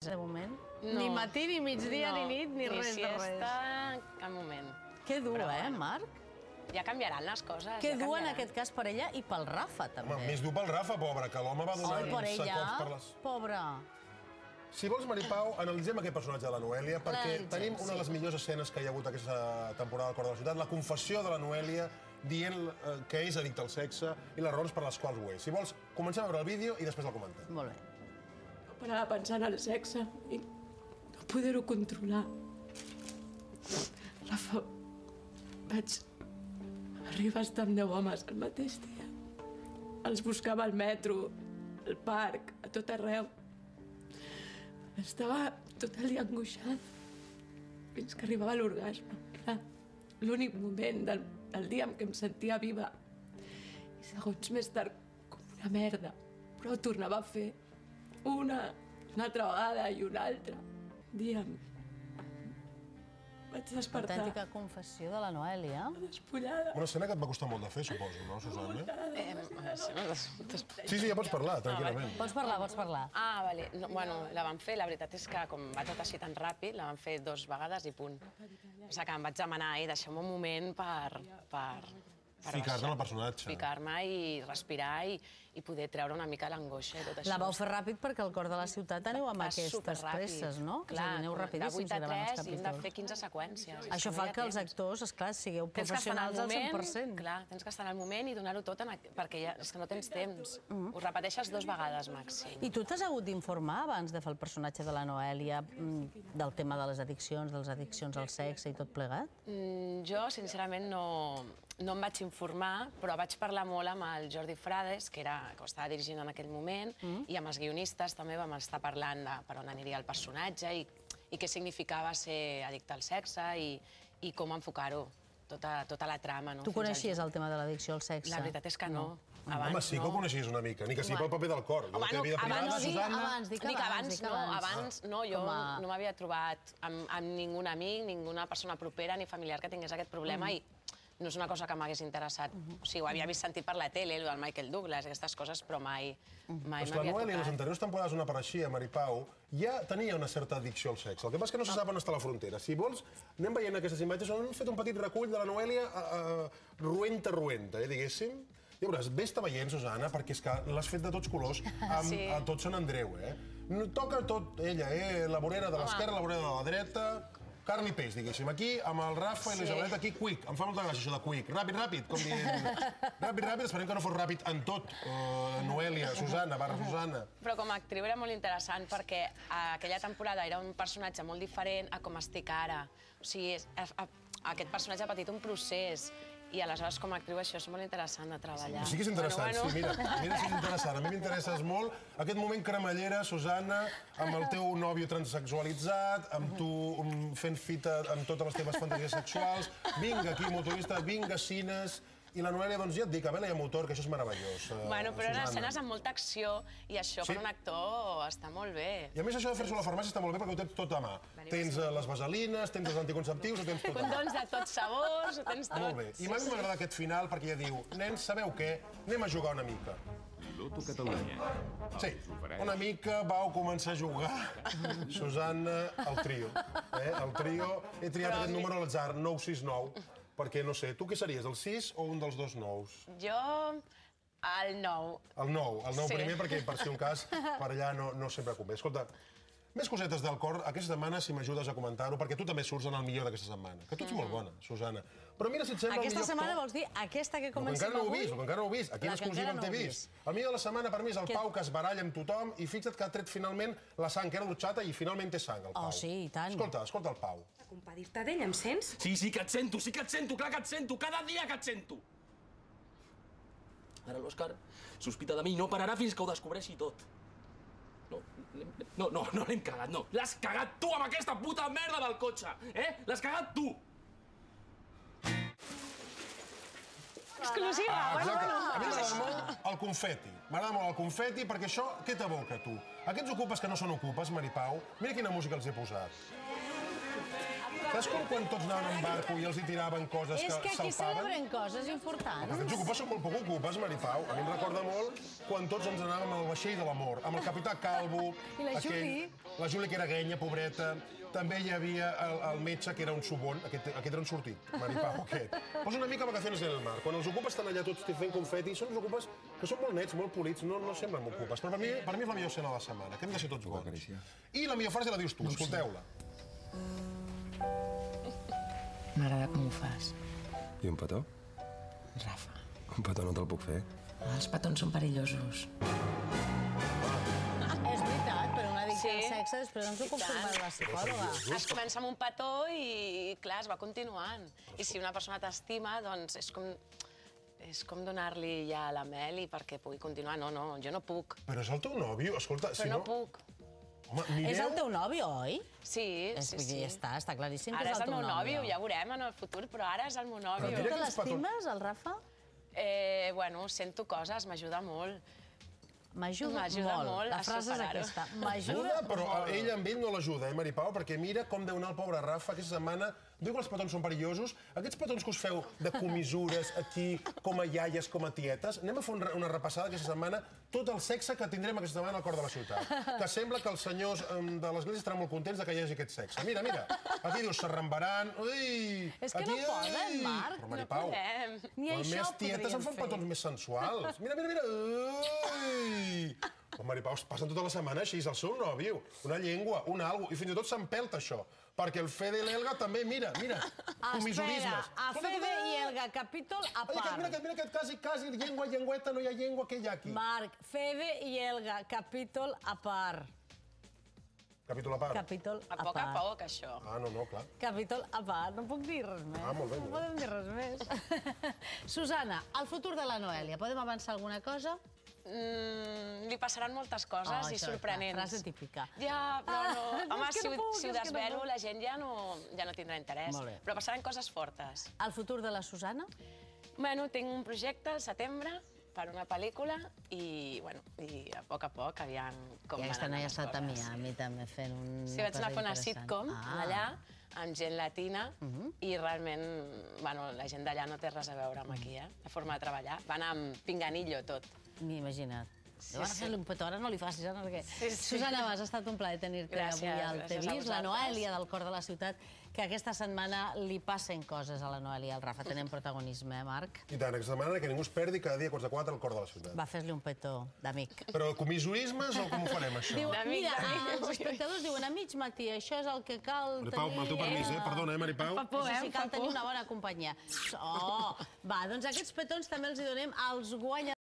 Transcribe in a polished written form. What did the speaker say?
de moment? Ni matí, ni migdia, ni nit, ni res de res. Ni siesta, cap moment. Que dur, Marc? Ja canviaran les coses. Que dur en aquest cas per ella i pel Rafa, també. Home, més dur pel Rafa, pobre, que l'home va donant sacots per les... Pobre. Si vols, Maripau, analitzem aquest personatge de la Noèlia, perquè tenim una de les millors escenes que hi ha hagut aquesta temporada del Cor de la Ciutat, la confessió de la Noèlia dient que és addicte al sexe i les raons per les quals ho és. Si vols, comencem a veure el vídeo i després el comentem. Molt bé. No parava pensant en el sexe i no poder-ho controlar. Rafa, vaig arribar a estar amb 10 homes al mateix dia. Els buscava al metro, al parc, a tot arreu. Estava tot el dia angoixada fins que arribava l'orgasme. Era l'únic moment del dia en què em sentia viva. I segons més tard, com una merda. Però ho tornava a fer una altra vegada i una altra. Un dia vaig despertar. Autèntica confessió de la Noèlia. Despullada. Una escena que et va costar molt de fer, suposo, no, Susana? Sí, ja pots parlar, tranquil·lament. Pots parlar. Ah, vale. Bueno, la vam fer, la veritat és que com va tot així tan ràpid, la vam fer 2 vegades i punt. O sigui que em vaig demanar, deixeu-me un moment per ficar-te en el personatge. Ficar-me i respirar i poder treure una mica l'angoixa i tot això. La vau fer ràpid perquè al Cor de la Ciutat aneu amb aquestes presses, no? Clar, aneu rapidíssims de 8 a gravant els 3 i hem de capítols. fer 15 seqüències. Això fa que els actors, esclar, sigueu professionals al 100%. Clar, tens que estar en el moment i donar-ho tot perquè és que no tens temps. Ho repeteixes 2 vegades màxim. I tu t'has hagut d'informar abans de fer el personatge de la Noèlia del tema de les addiccions, de les addiccions al sexe i tot plegat? Jo, sincerament, no em vaig informar, però vaig parlar molt amb el Jordi Frades, que ho estava dirigint en aquell moment, i amb els guionistes també vam estar parlant de per on aniria el personatge i què significava ser addicte al sexe i com enfocar-ho, tota la trama. Tu coneixies el tema de l'addicció al sexe? La veritat és que no. Home, sí que ho coneixies una mica, ni que sigui pel paper del Cor. Abans no, jo no m'havia trobat amb ningun amic, ninguna persona propera ni familiar que tingués aquest problema i no és una cosa que m'hagués interessat. O sigui, ho havia vist sentit per la tele, el del Michael Douglas, aquestes coses, però mai m'havia tocat. La Noèlia, les anteriors temporades on apareixia, Maripau, ja tenia una certa addicció al sexe. El que passa és que no se sap on està la frontera. Si vols, anem veient aquestes imatges on hem fet un petit recull de la Noèlia ruenta, diguéssim. Ja veuràs, ves-te veient, Susana, perquè és que l'has fet de tots colors a tot Sant Andreu, Toca tot ella, la vorera de l'esquerra, la vorera de la dreta... Carn i peix, diguéssim. Aquí, amb el Rafa i l'Isabeleta, aquí, quick. Em fa molta gràcia, això de quick. Ràpid, com dient... Ràpid, esperem que no fos ràpid en tot. Noèlia, Susana, Susana... Però com a actriu era molt interessant perquè aquella temporada era un personatge molt diferent a com estic ara. O sigui, aquest personatge ha patit un procés i aleshores com a actriu això és molt interessant de treballar. Sí que és interessant, sí, mira si és interessant. A mi m'interesses molt aquest moment cremallera, Susana, amb el teu nòvio transsexualitzat, amb tu fent fita amb totes les teves fantasies sexuals, vinga aquí motorista, vinga cines... I la Noèlia, doncs ja et dic, a vela i a motor, que això és meravellós. Bueno, però eren escenes amb molta acció i això per un actor està molt bé. I a més això de fer-s'ho a la farmàcia està molt bé perquè ho tens tot a mà. Tens les vaselines, tens els anticonceptius, ho tens tot a mà. Condons de tots sabors, ho tens tot. Molt bé. I a mi m'agrada aquest final perquè ja diu, nens, sabeu què? Anem a jugar una mica. Loto Catalunya. Sí, una mica vau començar a jugar, Susana, el trio. El trio, he triat aquest número a l'atzar, 969. Perquè, no sé, tu què series, el 6 o un dels 2 nous? Jo, el 9. El 9 primer, perquè per si un cas per allà no sempre convé. Escolta, més cosetes del Cor, aquesta setmana, si m'ajudes a comentar-ho, perquè tu també surts en el millor d'aquesta setmana. Que tu ets molt bona, Susana. Però mira si et sembla el millor... Aquesta setmana vols dir aquesta que comencem avui? El que encara no ho he vist, aquí en exclusiva en t'he vist. El millor de la setmana per mi és el Pau, que es baralla amb tothom, i fixa't que ha tret finalment la sang, que era l'orxata, i finalment té sang, el Pau. Oh, sí, i tant. Escolta el Pau. A compadir-te d'ell, em sents? Sí, que et sento, clar que et sento, cada dia que et sento. Ara l'Òscar sospita de mi i no pararà fins que ho descobreixi tot. No l'hem cagat, no. L'has cagat tu amb aquesta puta merda del cotxe, L'has cagat tu! Exclusiva, bueno. A mi m'agrada molt el confeti. M'agrada molt el confeti perquè això, què t'evoca, tu? Aquests ocupes que no són ocupes, Maripau, mira quina música els he posat. Saps com quan tots anaven en barco i els hi tiraven coses que És que aquí salpaven? celebren coses importants. Els ocupes són molt poc ocupes, Maripau. A mi em recorda molt quan tots ens anàvem al vaixell de l'amor, amb el capità Calvo, I la Juli. la Juli que era guenya, pobreta. També hi havia el metge, que era un subon. Aquest era un sortit, Maripau, aquest. Posa una mica vacaciones en el mar. Quan els ocupes estan allà tots fent confeti, són uns ocupes que són molt nets, molt polits, no semblen ocupes. Però per mi és la millor escena de la setmana, que hem de ser tots bons. I la millor frase la dius tu, escolteu-la. M'agrada com ho fas, I un petó? Rafa. Un petó no te'l puc fer. Els petons són perillosos. És veritat, però un addicte al Sí. sexe després ens ho confirma la psicòloga. Es comença amb un petó i, clar, es va continuant. I si una persona t'estima, doncs és com donar-li ja la mel i perquè pugui continuar. No, jo no puc. Però és el teu nòvio, escolta, si Però no... no puc. Home, És el mireu... teu nòvio, oi? Sí, Vull dir, sí. està claríssim que Ara és el teu meu nòvio. nòvio, ja ho veurem en el futur, però ara és el meu Però nòvio. mira Tu te quins petons. l'estimes, el Rafa? Bueno, sento coses, m'ajuda molt. M'ajuda M'ajuda molt La a frase és superar-ho. aquesta. M'ajuda Però molt. ell amb ell no l'ajuda, Maripau? Perquè mira com deu anar el pobre Rafa aquesta setmana. Diu que els petons són perillosos. Aquests petons que us feu de comissures aquí, com a iaies, com a tietes, anem a fer una repassada aquesta setmana tot el sexe que tindrem aquesta setmana al cor de la ciutat. Que sembla que els senyors de l'església estaran molt contents que hi hagi aquest sexe. Mira, aquí dius, s'arrambaran. Ui! És que no poden, Marc. Però, Maripau, Ni quan això més tietes podrien en fan fer. petons més sensuals. Mira. Ui! El Maripau es passen tota la setmana així, és el seu nòvio. Una llengua, un algo, i fins i tot s'empelta això. Perquè el Fede i l'Elga també, mira, comissurismes. Espera, a Fede i Elga, capítol a part. Mira aquest quasi, llengua, llengüeta, no hi ha llengua, què hi ha aquí? Marc, Fede i Elga, capítol a part. Capítol a part. Capítol A a poc a part. poc, això. Ah, no, clar. Capítol a part. No puc dir res més. Ah, molt bé, No molt bé. podem dir res més. Susana, el futur de la Noèlia. Podem avançar alguna cosa? Li passaran moltes coses i això, sorprenents. frase típica. Ja, però no. Home, és que si no puc, ho és que no desvelo, puc. la gent ja no tindrà interès. Molt bé. Però passaran coses fortes. El futur de la Susana? Bueno, tinc un projecte al setembre per una pel·lícula i a poc, aviam com I van aquesta anar noia ha les estat amb coses. mi també fent un... Sí, vaig anar a fer una sitcom allà, amb gent latina, i realment, la gent d'allà no té res a veure amb aquí, la forma de treballar. Va anar amb pinganillo tot. M'he imaginat. Sí, Ara sí. fer-li un petó, ara no li facis, Anna, perquè... Sí. Susana Mas, ha estat un plaer tenir-te Gràcies, avui al gràcies a TV, la vosaltres. Noèlia del cor de la ciutat, que aquesta setmana li passen coses a la Noèlia i al Rafa. Tenen protagonisme, Marc? I tant, aquesta setmana que ningú es perdi cada dia a quarts de 4 al cor de la ciutat. Va fer-li un petó d'amic. Però comissurismes o com ho farem, això? Diu, D'amic, mira, d'amic. els espectadors diuen a mig matí, això és el que cal Maripau, amb el teu tenir... permís, Perdona, Maripau? Això sí, cal tenir una bona companyia. Oh, va, doncs aquests petons també els hi donem als guanyadors.